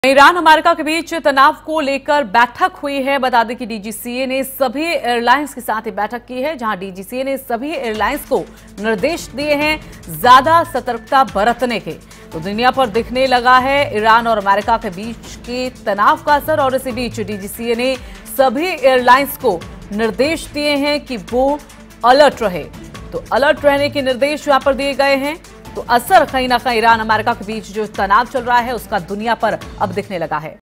Iran America के बीच तनाव को लेकर बैठक हुई है। बता दें कि डीजीसीए ने सभी एयरलाइंस के साथ बैठक की है, जहां डीजीसीए ने सभी एयरलाइंस को निर्देश दिए हैं ज्यादा सतर्कता बरतने के। तो दुनिया पर दिखने लगा है ईरान और अमेरिका के बीच के तनाव का असर, और इसी बीच डीजीसीए ने सभी एयरलाइंस को निर्देश दिए हैं कि वो अलर्ट रहे। तो अलर्ट रहने के निर्देश यहां पर दिए गए हैं। तो असर कहीं ना कहीं ईरान अमेरिका के बीच जो तनाव चल रहा है उसका दुनिया पर अब दिखने लगा है।